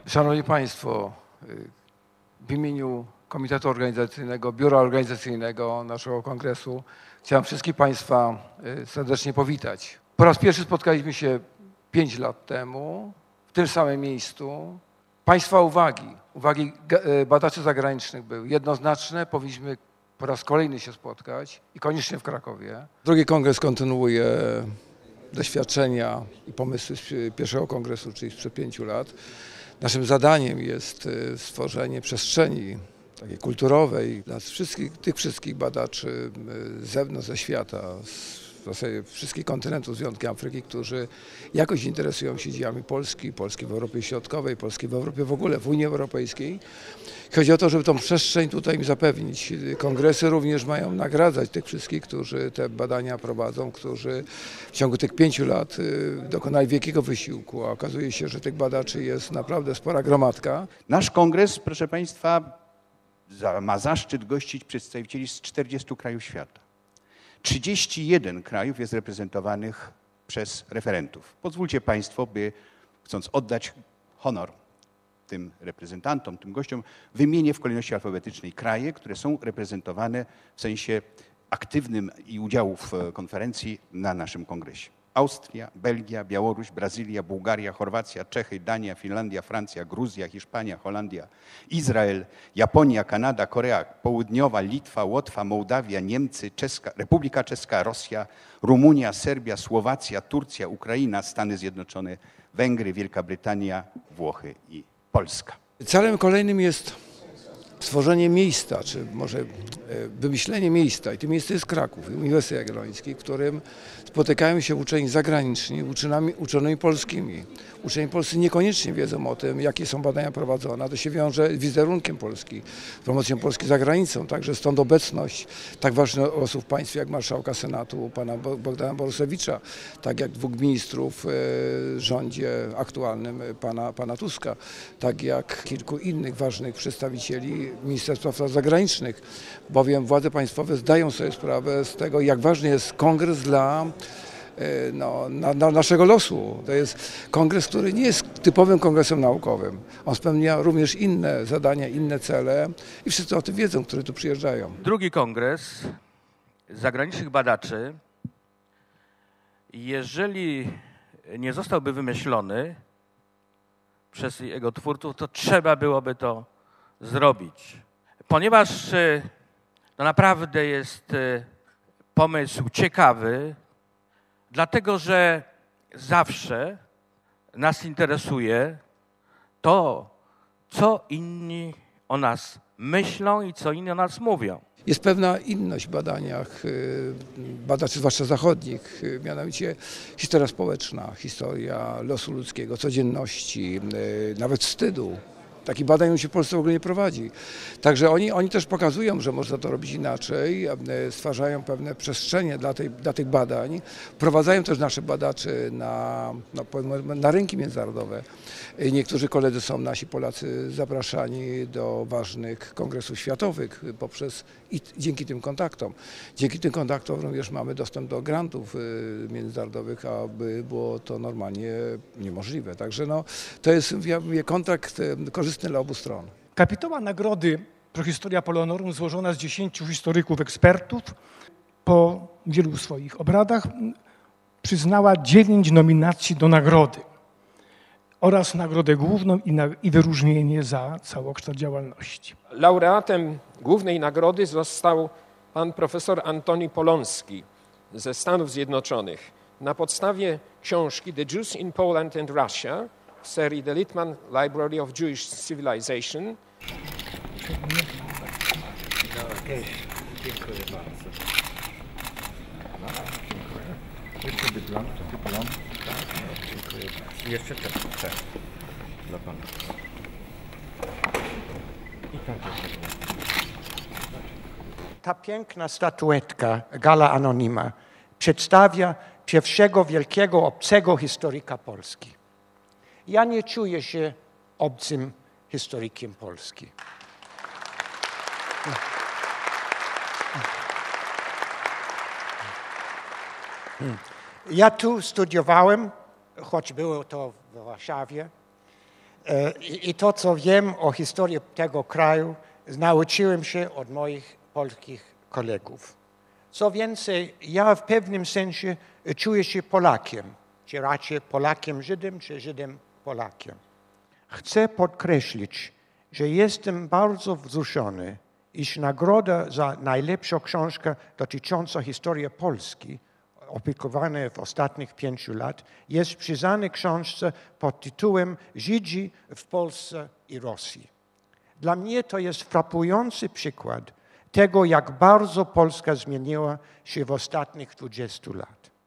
Szanowni Państwo, w imieniu Komitetu Organizacyjnego, Biura Organizacyjnego naszego kongresu chciałem wszystkich Państwa serdecznie powitać. Po raz pierwszy spotkaliśmy się 5 lat temu w tym samym miejscu. Państwa uwagi badaczy zagranicznych były jednoznaczne. Powinniśmy po raz kolejny się spotkać i koniecznie w Krakowie. Drugi kongres kontynuuje doświadczenia i pomysły z pierwszego kongresu, czyli sprzed 5 lat. Naszym zadaniem jest stworzenie przestrzeni takiej kulturowej dla tych wszystkich badaczy z zewnątrz, ze świata, w zasadzie wszystkich kontynentów z wyjątkiem Afryki, którzy jakoś interesują się dziejami Polski w Europie Środkowej, Polski w Europie w ogóle, w Unii Europejskiej. Chodzi o to, żeby tą przestrzeń tutaj im zapewnić. Kongresy również mają nagradzać tych wszystkich, którzy te badania prowadzą, którzy w ciągu tych 5 lat dokonali wielkiego wysiłku, a okazuje się, że tych badaczy jest naprawdę spora gromadka. Nasz kongres, proszę Państwa, ma zaszczyt gościć przedstawicieli z 40 krajów świata. 31 krajów jest reprezentowanych przez referentów. Pozwólcie Państwo, by chcąc oddać honor tym reprezentantom, tym gościom, wymienię w kolejności alfabetycznej kraje, które są reprezentowane w sensie aktywnym i udziału w konferencji na naszym kongresie. Austria, Belgia, Białoruś, Brazylia, Bułgaria, Chorwacja, Czechy, Dania, Finlandia, Francja, Gruzja, Hiszpania, Holandia, Izrael, Japonia, Kanada, Korea Południowa, Litwa, Łotwa, Mołdawia, Niemcy, Republika Czeska, Rosja, Rumunia, Serbia, Słowacja, Turcja, Ukraina, Stany Zjednoczone, Węgry, Wielka Brytania, Włochy i Polska. Celem kolejnym jest stworzenie miejsca, czy może wymyślenie miejsca, i tym miejscem jest Kraków, Uniwersytet Jagielloński, w którym spotykają się uczeni zagraniczni, uczonymi polskimi. Uczeni polscy niekoniecznie wiedzą o tym, jakie są badania prowadzone. To się wiąże z wizerunkiem Polski, z promocją Polski za granicą. Także stąd obecność tak ważnych osób w państwie, jak marszałka Senatu, pana Bogdana Borusewicza, tak jak 2 ministrów w rządzie aktualnym, pana Tuska, tak jak kilku innych ważnych przedstawicieli Ministerstwa Spraw Zagranicznych, bowiem władze państwowe zdają sobie sprawę z tego, jak ważny jest kongres dla naszego losu. To jest kongres, który nie jest typowym kongresem naukowym. On spełnia również inne zadania, inne cele i wszyscy o tym wiedzą, którzy tu przyjeżdżają. Drugi kongres zagranicznych badaczy, jeżeli nie zostałby wymyślony przez jego twórców, to trzeba byłoby to zrobić. Ponieważ to naprawdę jest pomysł ciekawy, dlatego że zawsze nas interesuje to, co inni o nas myślą i co inni o nas mówią. Jest pewna inność w badaniach badaczy, zwłaszcza zachodnich, mianowicie historia społeczna, historia losu ludzkiego, codzienności, nawet wstydu. Takich badań się w Polsce w ogóle nie prowadzi. Także oni też pokazują, że można to robić inaczej, stwarzają pewne przestrzenie dla tych badań, wprowadzają też naszych badaczy na rynki międzynarodowe. Niektórzy koledzy są, nasi Polacy, zapraszani do ważnych kongresów światowych i dzięki tym kontaktom. Dzięki tym kontaktom również mamy dostęp do grantów międzynarodowych, aby było to normalnie niemożliwe. Także to jest, ja mówię, kontrakt korzystny dla obu stron. Kapituła nagrody Prohistoria Polonorum złożona z 10 historyków ekspertów po wielu swoich obradach przyznała 9 nominacji do nagrody oraz nagrodę główną i wyróżnienie za całokształt działalności. Laureatem głównej nagrody został pan profesor Antoni Polonski ze Stanów Zjednoczonych na podstawie książki The Jews in Poland and Russia w serii The Littman Library of Jewish Civilization. Dziękuję bardzo. Jeszcze dyplom. Dziękuję bardzo. Jeszcze czas dla pana. I tak jest. Ta piękna statuetka Gala Anonima przedstawia pierwszego wielkiego obcego historyka Polski. Ja nie czuję się obcym historykiem Polski. Ja tu studiowałem, choć było to w Warszawie, I to, co wiem o historii tego kraju, nauczyłem się od moich polskich kolegów. Co więcej, ja w pewnym sensie czuję się Polakiem, czy raczej Polakiem Żydem, czy Żydem Polakiem. Chcę podkreślić, że jestem bardzo wzruszony, iż nagroda za najlepszą książkę dotyczącą historii Polski, opublikowana w ostatnich 5 lat, jest przyznana książce pod tytułem Żydzi w Polsce i Rosji. Dla mnie to jest frapujący przykład tego, jak bardzo Polska zmieniła się w ostatnich 20 lat.